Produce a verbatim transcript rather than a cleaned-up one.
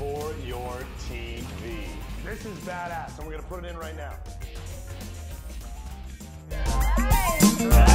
for your T V. This is badass, and we're gonna put it in right now.